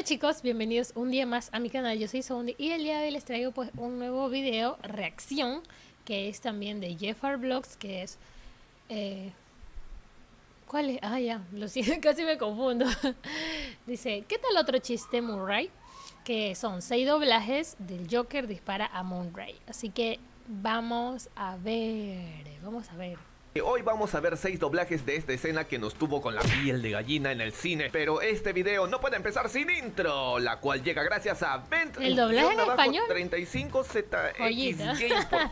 chicos, bienvenidos un día más a mi canal. Yo soy Soundy y el día de hoy les traigo pues un nuevo video reacción que es también de Jeffar Vlogs, que es ¿cuál es? Ah, ya, lo siento, casi me confundo. Dice, ¿qué tal otro chiste, Murray? Que son 6 doblajes del Joker dispara a Murray. Así que vamos a ver. Hoy vamos a ver 6 doblajes de esta escena que nos tuvo con la piel de gallina en el cine. Pero este video no puede empezar sin intro, la cual llega gracias a Vent. ¿El doblaje en español? 35ZX Game.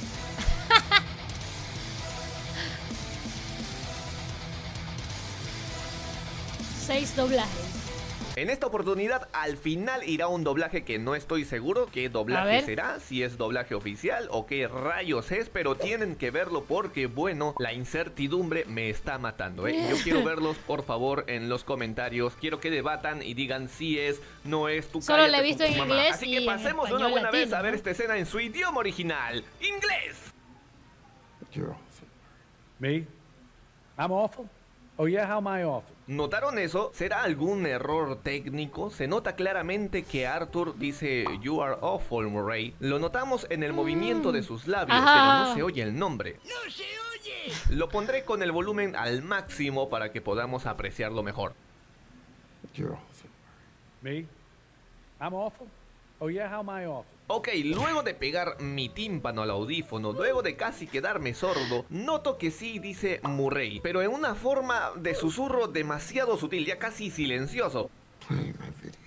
6 doblajes. En esta oportunidad al final irá un doblaje que no estoy seguro qué doblaje será, si es doblaje oficial o qué rayos es, pero tienen que verlo porque bueno, la incertidumbre me está matando, Yo quiero verlos, por favor, en los comentarios. Quiero que debatan y digan si es, no es, tu Solo la he visto en inglés. Así que pasemos de una buena vez a ver esta escena en su idioma original, inglés. You're awful. Me? I'm awful? Oh yeah, how am I awful? ¿Notaron eso? ¿Será algún error técnico? Se nota claramente que Arthur dice You are awful, Murray. Lo notamos en el movimiento de sus labios, pero no se oye el nombre. ¡No se oye! Lo pondré con el volumen al máximo para que podamos apreciarlo mejor. You're awful. Me? I'm awful? Oh yeah, how am I awful? Ok, luego de pegar mi tímpano al audífono, luego de casi quedarme sordo, noto que sí dice Murray, pero en una forma de susurro demasiado sutil, ya casi silencioso. Playing my video.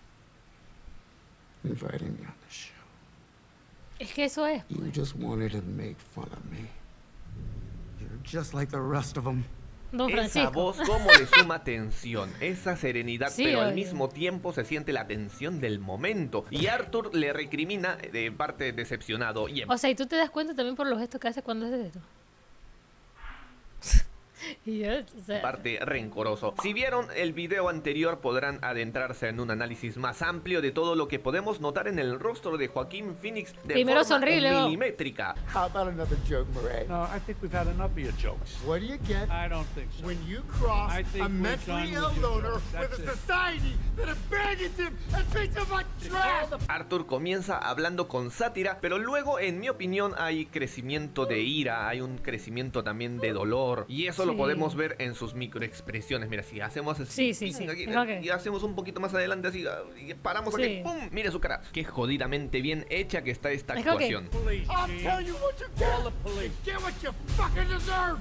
Inviting me on the show. Es que eso es. You just wanted to make fun of me. You're just like the rest of them. Don Esa Francisco. voz como le suma tensión, esa serenidad, Sí, pero al obvio. mismo tiempo se siente la tensión del momento. Y Arthur le recrimina de parte decepcionado. Y O sea, y tú te das cuenta también por los gestos que hace cuando haces esto. Y yo, o sea, parte rencoroso. Si vieron el video anterior podrán adentrarse en un análisis más amplio de todo lo que podemos notar en el rostro de Joaquín Phoenix de Primero forma sonríe y luego- milimétrica. How about another joke, Murray? No, I think we've had enough of your jokes. What do you get I don't think so. when you cross I think a we're mentally done ill with your loner jokes. with That's a it. society that abandons him and treats him like trash? Arthur comienza hablando con sátira, pero luego, en mi opinión, hay crecimiento de ira, hay un crecimiento también de dolor. Y eso lo Sí. podemos ver en sus microexpresiones. Mira, si hacemos así, Sí. aquí, Ok. y hacemos un poquito más adelante así, y paramos Sí. aquí, ¡pum! Mire su cara. Qué jodidamente bien hecha que está esta Es que, ok. actuación. Police, I'll Gene. tell you what you get. Call the police. You get what you fucking deserve.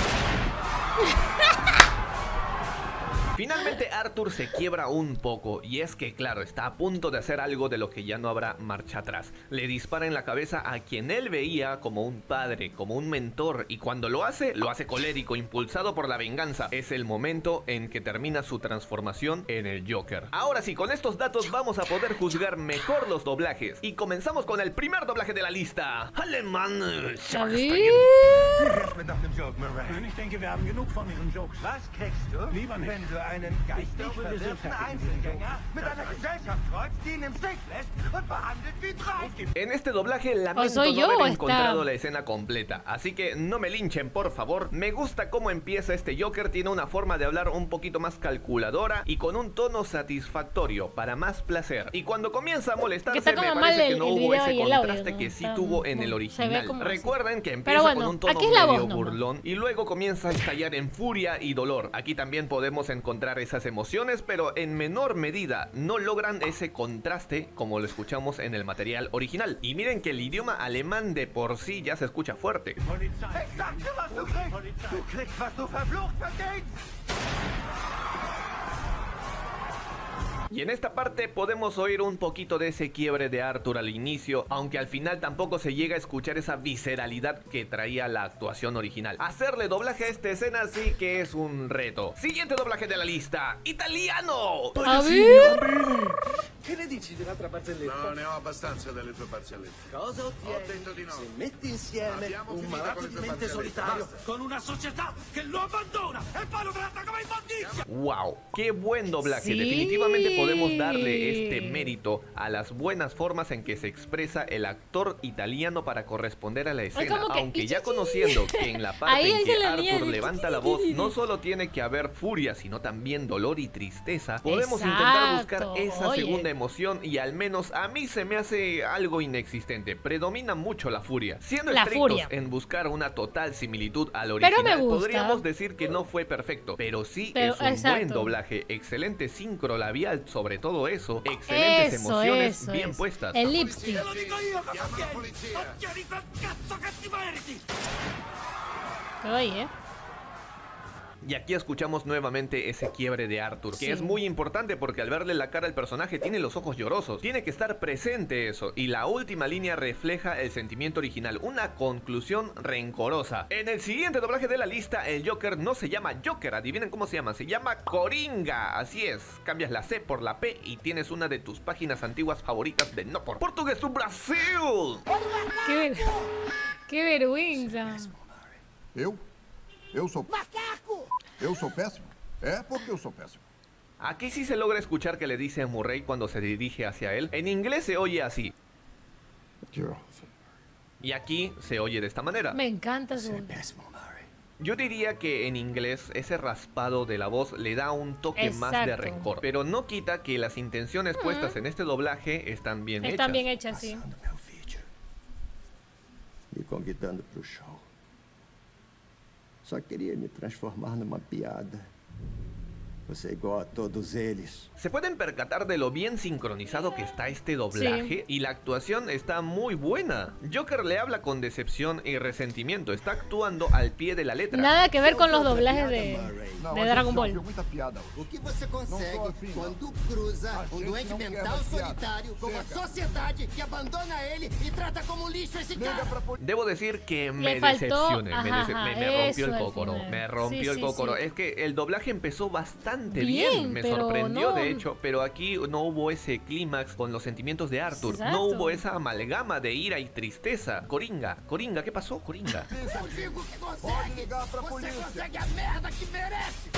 Finalmente Arthur se quiebra un poco, y es que claro, está a punto de hacer algo de lo que ya no habrá marcha atrás. Le dispara en la cabeza a quien él veía como un padre, como un mentor, y cuando lo hace colérico, impulsado por la venganza. Es el momento en que termina su transformación en el Joker. Ahora sí, con estos datos vamos a poder juzgar mejor los doblajes. Y comenzamos con el primer doblaje de la lista. Alemán. David. Mit nach dem Joke, Murray. Ich denke, wir haben genug von Ihren Jokes. Was kriegst du, Lieber nicht. wenn du einen geistig glaube, wir sind verwirrten fertig mit den Einzelgänger mit einer Gesellschaft kreuzt, die ihn im Stich lässt und behandelt wie Dreck? En este doblaje lamento soy no yo, haber o encontrado está- la escena completa, así que no me linchen por favor. Me gusta cómo empieza este Joker, tiene una forma de hablar un poquito más calculadora y con un tono satisfactorio, para más placer. Y cuando comienza a molestarse está me como parece mal que el no hubo video ese y el audio, contraste ¿no? que sí Está- tuvo en el se ve original. como- Recuerden que Pero empieza bueno, con un tono aquí es la medio voz nomás. burlón y luego comienza a estallar en furia y dolor. Aquí también podemos encontrar esas emociones, pero en menor medida. No logran ese contraste como lo escuchamos en el material original. Y miren que el idioma alemán de por sí ya se escucha fuerte. Polizei. Ich sag dir, was du kriegst. Du kriegst, was du verflucht verdienst. Y en esta parte podemos oír un poquito de ese quiebre de Arthur al inicio, aunque al final tampoco se llega a escuchar esa visceralidad que traía la actuación original. Hacerle doblaje a esta escena sí que es un reto. Siguiente doblaje de la lista, italiano. A ver. Che ne dici di un'altra barzelletta? No, ne ho abbastanza delle tue barzellette. Cosa ottieni Ho detto di no. se metti insieme Abbiamo un finito malato con le di tue mente barzellette. solitario Basta. con una società che lo abbandona e poi lo tratta come immondizia? Wow, qué buen doblaje. Sí. Definitivamente podemos darle este mérito a las buenas formas en que se expresa el actor italiano para corresponder a la escena. como que- Aunque ya conociendo que en la parte Ahí en dice que la niña Arthur de- levanta la voz, no solo tiene que haber furia, sino también dolor y tristeza, podemos intentar buscar Exacto, esa oye. segunda emoción y al menos a mí se me hace algo inexistente. Predomina mucho la furia. Siendo La estrictos furia. en buscar una total similitud al Pero original, me gusta. podríamos decir que no fue perfecto, pero sí Pero, es un buen exacto. doblaje, excelente sincro labial, sobre todo eso, excelentes emociones bien puestas. El lipstick. Te lo dico io che Chiama la contieni! polizia. Non tieni quel cazzo che ti meriti! Oye, Y aquí escuchamos nuevamente ese quiebre de Arthur, que Sí. es muy importante porque al verle la cara al personaje tiene los ojos llorosos. Tiene que estar presente eso. Y la última línea refleja el sentimiento original, una conclusión rencorosa. En el siguiente doblaje de la lista, el Joker no se llama Joker, adivinen cómo se llama, se llama Coringa. Así es, cambias la C por la P y tienes una de tus páginas antiguas favoritas de No por Portugués do Brasil. qué vergüenza. Eu sou... Macaco! Eu sou péssimo? É porque eu sou péssimo. Aquí sí se logra escuchar que le dice a Murray cuando se dirige hacia él. En inglés se oye así. You're Y aquí se oye de esta manera. Me encanta su... Yo diría que en inglés ese raspado de la voz le da un toque más de Exacto. rencor. Pero no quita que las intenciones puestas en este doblaje están bien hechas. Están bien hechas, sí. Meu vídeo. Me convidando pro show. Só queria me transformar numa piada. Você é igual a todos eles. Se pueden percatar de lo bien sincronizado que está este doblaje y la actuación está muy buena. Joker le habla con decepción y resentimiento, está actuando al pie de la letra. Nada que ver con los doblajes Não, de a Dragon gente já Ball. ouviu muita piada. O que você consegue Não tô afim, não. quando cruza A um gente doente não quer mental mais piada. solitário com uma Chega. sociedade que abandona ele e trata como lixo esse Liga cara? pra polícia. Debo decir que me Le faltó- decepcioné, ajá, me rompió eso el al cócoro, final. me rompió Sí, el sí, cócoro. sí. Es que el doblaje empezó bastante Bien, bien, me pero sorprendió no. de hecho, pero aquí no hubo ese clímax con los sentimientos de Arthur, no Exacto. hubo esa amalgama de ira y tristeza. Coringa, ¿qué pasó, Coringa? Eu digo que Pode consegue! ligar pra Você polícia. consegue a merda que merece!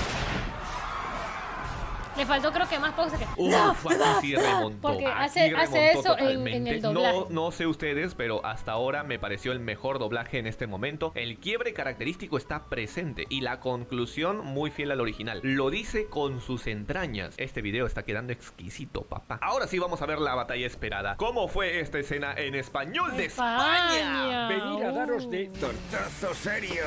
Le faltó creo que más pausa que... Uf, aquí sí remontó. Porque aquí hace remontó eso en totalmente. el doblaje. No sé ustedes, pero hasta ahora me pareció el mejor doblaje en este momento. El quiebre característico está presente y la conclusión muy fiel al original. Lo dice con sus entrañas. Este video está quedando exquisito, papá. Ahora sí vamos a ver la batalla esperada. ¿Cómo fue esta escena en español de España? Venir a daros de... Tortazo serio.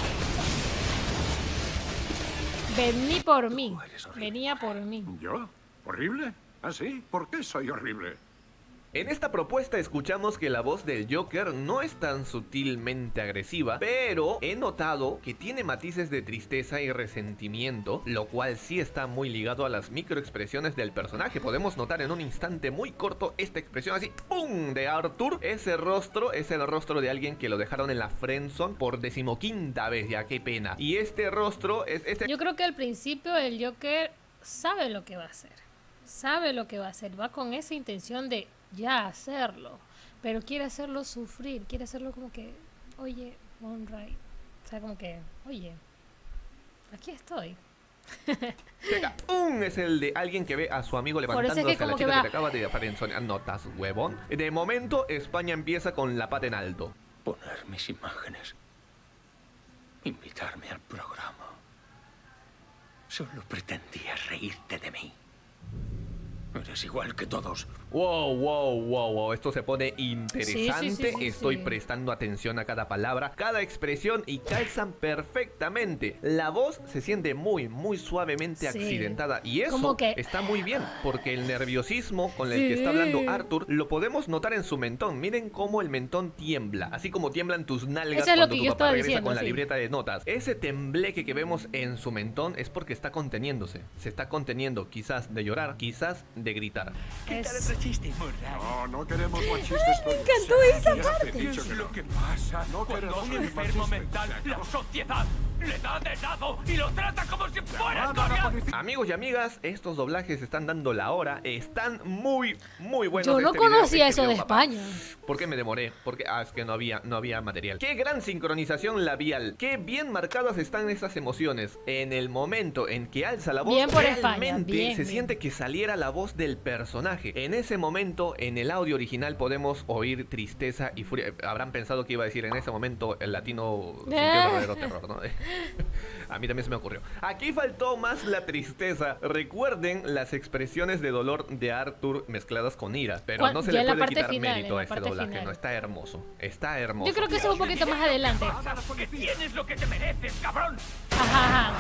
Vení por mí. Venía por mí. ¿Yo? ¿Horrible? ¿Ah, sí? ¿Por qué soy horrible? En esta propuesta escuchamos que la voz del Joker no es tan sutilmente agresiva, pero he notado que tiene matices de tristeza y resentimiento, lo cual sí está muy ligado a las microexpresiones del personaje. Podemos notar en un instante muy corto esta expresión así, ¡pum!, de Arthur. Ese rostro es el rostro de alguien que lo dejaron en la friendzone por 15ª vez, ya qué pena. Y este rostro es este... Yo creo que al principio el Joker sabe lo que va a hacer. Sabe lo que va a hacer. Va con esa intención de ya hacerlo. Pero quiere hacerlo sufrir. Quiere hacerlo como que, oye, Monray. O sea, como que, oye, aquí estoy. Pega, ¡pum! Es el de alguien que ve a su amigo Por eso levantándose es que a la como que chica va- que te acaba de friendzonear. Notas, huevón. De momento, España empieza con la pata en alto. Poner mis imágenes. Invitarme al programa. Solo pretendías reírte de mí. Eres igual que todos. Wow. Esto se pone interesante. Sí, Estoy sí. prestando atención a cada palabra, cada expresión y calzan perfectamente. La voz se siente muy Sí. suavemente accidentada y eso Como que- está muy bien porque el nerviosismo con el Sí. que está hablando Arthur lo podemos notar en su mentón. Miren cómo el mentón tiembla, así como tiemblan tus nalgas Eso es lo cuando que tu yo papá estaba regresa diciendo, con la sí. libreta de notas. Ese tembleque que vemos en su mentón es porque está conteniéndose. Se está conteniendo, quizás de llorar, quizás de gritar. Es- chiste, Murray? No, no queremos machistas. Me encantó esa parte. He dicho que no. Lo que pasa No cuando queremos un ser enfermo machistas. mental, la sociedad, Le da dedazo y lo trata como si fuera coreano. Amigos y amigas, estos doblajes están dando la hora. Están muy buenos. Yo no Este video conocía que eso de creo, papá. España. ¿Por qué me demoré? Porque es que no había material. Qué gran sincronización labial. Qué bien marcadas están esas emociones. En el momento en que alza la voz, Bien por España, realmente bien, se bien. siente que saliera la voz del personaje. En ese momento, en el audio original podemos oír tristeza y furia. Habrán pensado que iba a decir en ese momento el latino sintió verdadero terror, ¿no? A mí también se me ocurrió. Aquí faltó más la tristeza. Recuerden las expresiones de dolor de Arthur mezcladas con ira. Pero no se Ya le en la puede parte quitar final, mérito en la a este parte doblaje. final. No, está hermoso. Está hermoso. Yo creo que eso es un poquito más adelante. Que tienes lo que te mereces, cabrón. Ajá.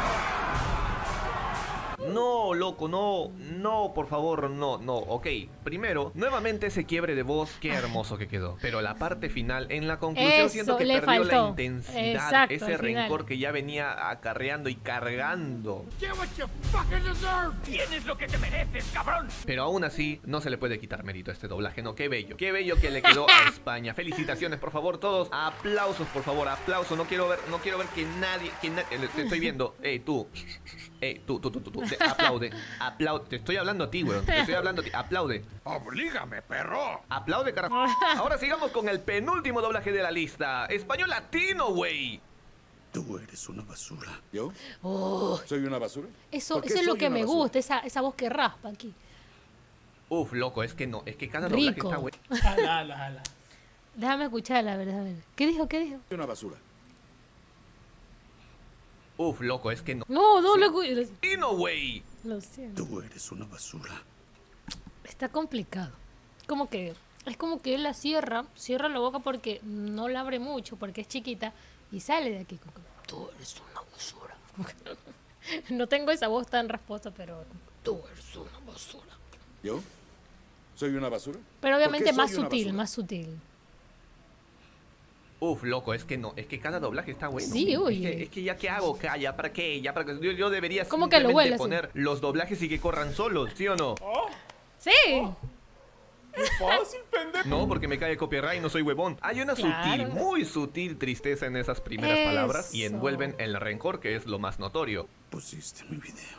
No, loco, no, por favor, no. Ok, primero, nuevamente ese quiebre de voz, qué hermoso que quedó. Pero la parte final, en la conclusión, Eso, siento que le perdió la faltó. intensidad, Exacto, ese al final. rencor que ya venía acarreando y cargando. Get what you fucking deserve! Tienes lo que te mereces, cabrón. Pero aún así, no se le puede quitar mérito a este doblaje, no, qué bello que le quedó a España. Felicitaciones, por favor, todos. Aplausos, por favor, aplausos. No quiero ver que nadie, te estoy viendo. Tú, aplaude. Te estoy hablando a ti, weón. Te estoy hablando a ti. Aplaude. ¡Oblígame, perro! Aplaude, carajo. Ahora sigamos con el penúltimo doblaje de la lista. Español latino, güey. Tú eres una basura. ¿Yo? Oh, ¿Soy una basura? eso ¿Por qué es lo soy que una me basura? gusta, esa voz que raspa aquí. Uf, loco, es que no. Es que cada doblaje Rico. está, güey. Jala. Déjame escucharla, a ver, déjame ver. ¿Qué dijo? Soy una basura. Uf, loco, es que no. No, lo escucho. Latino, güey. Lo siento. Tú eres una basura. Está complicado. Es como que él la cierra la boca porque no la abre mucho, porque es chiquita, y sale de aquí. Como que, tú eres una basura. Como que- no tengo esa voz tan rasposa, pero tú eres una basura. ¿Yo? ¿Soy una basura? Pero obviamente ¿Por qué más soy una sutil, basura? más sutil. Uf, loco, es que no. Es que cada doblaje está bueno. Sí, oye. Es que ya, ¿qué hago? ¿Ya para qué? Ya para qué. Yo debería ¿Cómo que lo simplemente huele así? poner los doblajes y que corran solos, ¿sí o no? Sí. Fácil, pendejo. No, porque me cae copyright y no soy huevón. Hay una Claro. muy sutil tristeza en esas primeras palabras y Eso. envuelven el rencor, que es lo más notorio. Pusiste mi video.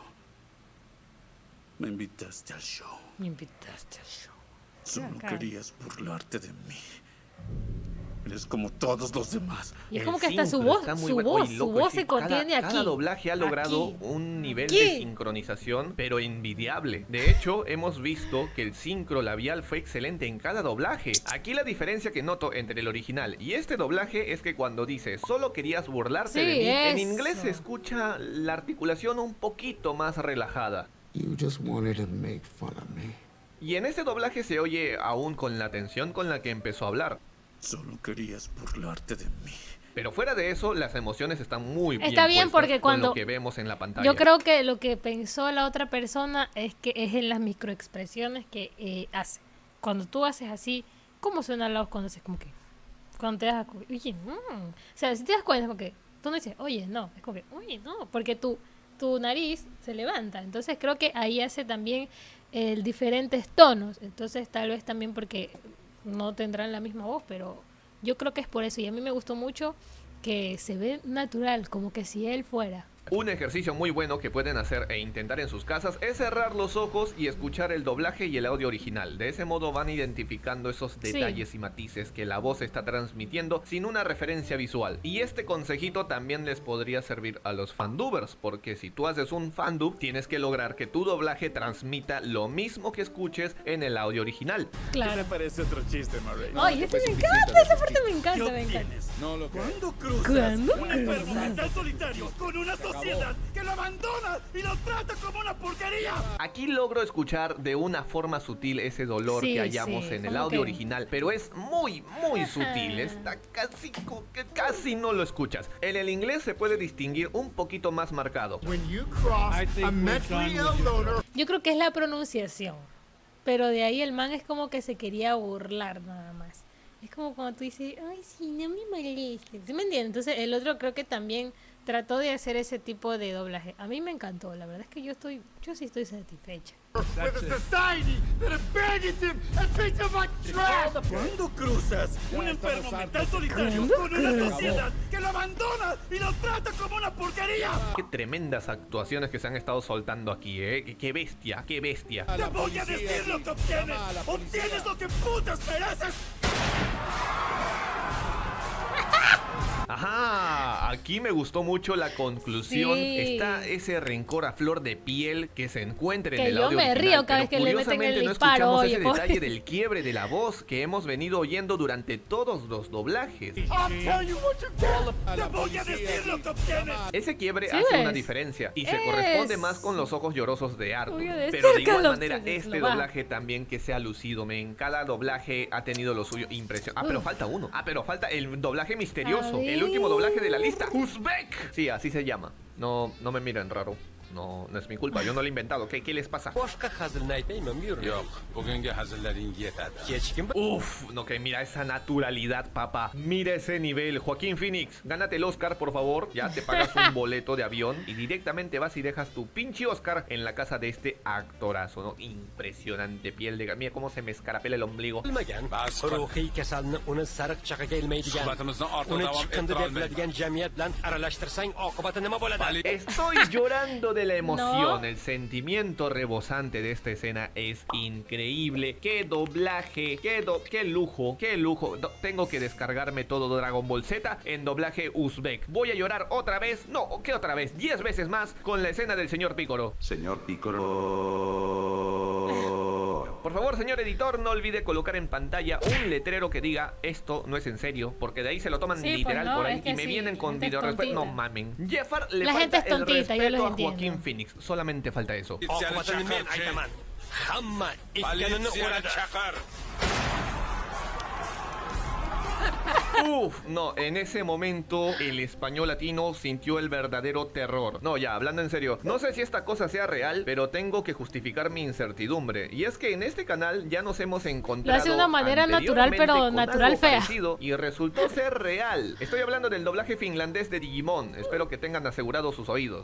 Me invitaste al show. Me invitaste al show. Solo bacán. querías burlarte de mí. Eres como todos los demás. Y es El como que hasta su sincro voz, está muy su bueno. voz, Oye, su loco, voz es que se contiene aquí. Cada doblaje ha logrado Aquí. un nivel Aquí. de sincronización, pero envidiable. De hecho, hemos visto que el sincro labial fue excelente en cada doblaje. Aquí la diferencia que noto entre el original y este doblaje es que cuando dice solo querías burlarte Sí, de mí, en eso. inglés se escucha la articulación un poquito más relajada. You just wanted to make fun of me. Y en este doblaje se oye aún con la tensión con la que empezó a hablar. Solo querías burlarte de mí. Pero fuera de eso, las emociones están muy bien Está bien puestas porque con cuando- lo que vemos en la pantalla. Yo creo que lo que pensó la otra persona es que es en las microexpresiones que hace. Cuando tú haces así, ¿cómo suena la voz cuando haces como que? Cuando te das, oye, o sea, si te das cuenta, es como que tú no dices, oye, no, es como que, oye, no, porque tu nariz se levanta. Entonces creo que ahí hace también diferentes tonos. Entonces tal vez también porque no tendrán la misma voz, pero yo creo que es por eso. Y a mí me gustó mucho que se ve natural, como que si él fuera. Un ejercicio muy bueno que pueden hacer e intentar en sus casas es cerrar los ojos y escuchar el doblaje y el audio original. De ese modo van identificando esos detalles y matices que la voz está transmitiendo sin una referencia visual. Y este consejito también les podría servir a los fandubers, porque si tú haces un fandub, tienes que lograr que tu doblaje transmita lo mismo que escuches en el audio original. Claro. parece otro chiste, Murray? Ay, ese me encanta, esa parte me encanta, me encanta. No lo creo. ¿Cuándo cruzas ¿Cuándo un cruzas? enfermo tan solitario con una sociedad que lo abandona y lo trata como una porquería? Aquí logro escuchar de una forma sutil ese dolor Sí, que hallamos sí, en el como audio que- original, pero es muy sutil, está casi no lo escuchas. En el inglés se puede distinguir un poquito más marcado. When you cross I think a we're mentally done with ill you. loner Yo creo que es la pronunciación. Pero de ahí el man es como que se quería burlar nada más. Es como cuando tú dices, ay, sí, no me molestes. ¿Sí me entiendes? Entonces el otro creo que también trató de hacer ese tipo de doblaje. A mí me encantó, la verdad es que yo sí estoy satisfecha. with a society that abandons beat him and treat him like trash. ¿Cuándo cruzas un enfermo mental solitario con una sociedad que lo abandona y lo trata como una porquería? Qué tremendas actuaciones que se han estado soltando aquí, qué bestia, qué bestia. Te voy a decir lo que obtienes. Obtienes lo que putas mereces. Ajá, aquí me gustó mucho la conclusión. Sí. Está ese rencor a flor de piel que se encuentra en Que el yo audio me original, río cada vez pero que le meten el curiosamente no disparo, escuchamos oye, ese pobre. detalle del quiebre de la voz que hemos venido oyendo durante todos los doblajes. I'll tell you what you get. Te voy a decir lo que obtienes. Ese quiebre ¿Sí hace ves? una diferencia y se Es. corresponde más con los ojos llorosos de Arthur. Voy a decir Pero de que igual lo manera, tienes, este lo va. doblaje también que se ha lucido, men. Cada doblaje ha tenido lo suyo. Impresión. Ah, pero falta uno. Ah, pero falta el doblaje misterioso. A El último doblaje de la ver. lista. Uzbek. Sí, así se llama. No me miren raro. No es mi culpa. Yo no lo he inventado. ¿Qué les pasa? Uf, no, que mira esa naturalidad, papá. Mira ese nivel. Joaquín Phoenix, gánate el Oscar, por favor. Ya te pagas un boleto de avión y directamente vas y dejas tu pinche Oscar en la casa de este actorazo, ¿no? Impresionante piel de... Mira cómo se me escarapela el ombligo. ruhiy kasalni uni sariq chaqaga ilmaydigan, uni chiqindi deb biladigan jamiyat bilan aralashtirsang oqibati nima bo'ladi? Estoy llorando de la emoción. ¿No? El sentimiento rebosante de esta escena es increíble. Qué doblaje, qué lujo, qué lujo. Tengo que descargarme todo Dragon Ball Z en doblaje uzbek. Voy a llorar otra vez, no, ¿qué otra vez? 10 veces más con la escena del señor Piccolo. Señor Piccolo. Por favor, señor editor, no olvide colocar en pantalla un letrero que diga esto no es en serio, porque de ahí se lo toman Sí, pues literal no, por ahí es que y me sí, vienen con gente es video respeto. No tontita. mamen. Jeffar le La gente falta es tontita, el yo respeto los a entiendo. Joaquín Phoenix. Solamente falta eso. Oqibatini men aytaman. Hamma ikkanini uradi. Uf, no, en ese momento el español latino sintió el verdadero terror. No, ya, hablando en serio, no sé si esta cosa sea real, pero tengo que justificar mi incertidumbre. Y es que en este canal ya nos hemos encontrado Lo hace de una manera natural, pero anteriormente con natural algo fea. parecido y resultó ser real. Estoy hablando del doblaje finlandés de Digimon. Espero que tengan asegurados sus oídos.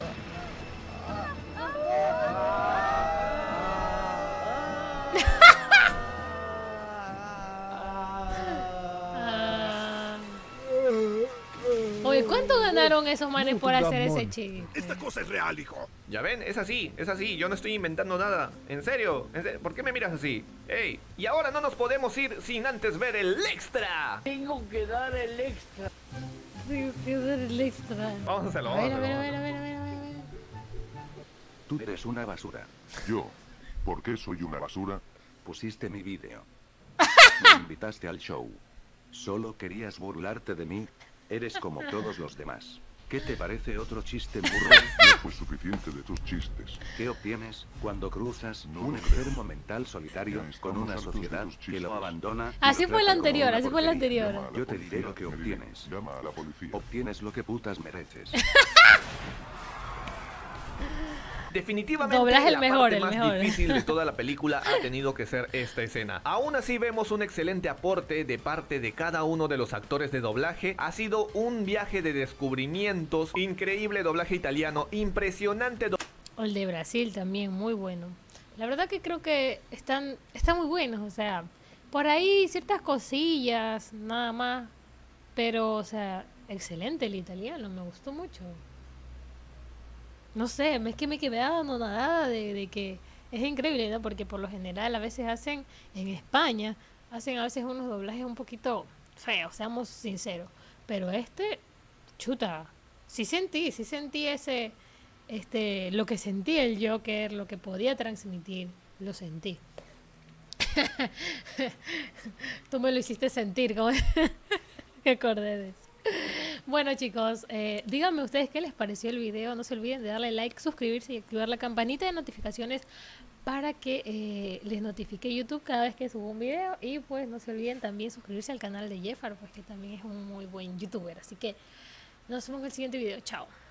Oye, ¿cuánto ganaron esos manes por hacer ese chiste? Esta cosa es real, hijo. Ya ven, es así, yo no estoy inventando nada. En serio, ¿por qué me miras así? Ey, y ahora no nos podemos ir sin antes ver el extra. Tengo que dar el extra. Vamos a hacerlo, A ver, vamos a a hacerlo. ver. Tú eres una basura. Yo. ¿Por qué soy una basura? Pusiste mi vídeo. Me invitaste al show. Solo querías burlarte de mí. Eres como todos los demás. ¿Qué te parece otro chiste burro? No fue suficiente de tus chistes. ¿Qué obtienes cuando cruzas No un lo enfermo mental solitario Ya con estamos una hartos de sociedad tus que lo chistes. abandona? y Así lo fue la trata como anterior, una así fue la porquería? anterior. Llama a la Yo te diré policía, lo que me diré. obtienes. Llama a la policía. Obtienes lo que putas mereces. Definitivamente Doblaje el la mejor, parte el más mejor. difícil de toda la película ha tenido que ser esta escena. Aún así vemos un excelente aporte de parte de cada uno de los actores de doblaje. Ha sido un viaje de descubrimientos, increíble doblaje italiano, impresionante O el de Brasil también, muy bueno. La verdad que creo que están muy buenos, o sea, por ahí ciertas cosillas, nada más. Pero, o sea, excelente el italiano, me gustó mucho. No sé, es que me quedé dando nada de que es increíble, ¿no? Porque por lo general a veces hacen, en España, hacen a veces unos doblajes un poquito feos, seamos sinceros. Pero chuta, sí sentí ese, lo que sentía el Joker, lo que podía transmitir, lo sentí. Tú me lo hiciste sentir, como que acordé de eso. Bueno, chicos, díganme ustedes qué les pareció el video. No se olviden de darle like, suscribirse y activar la campanita de notificaciones para que les notifique YouTube cada vez que subo un video. Y pues no se olviden también suscribirse al canal de Jeffar, pues que también es un muy buen youtuber. Así que nos vemos en el siguiente video. Chao.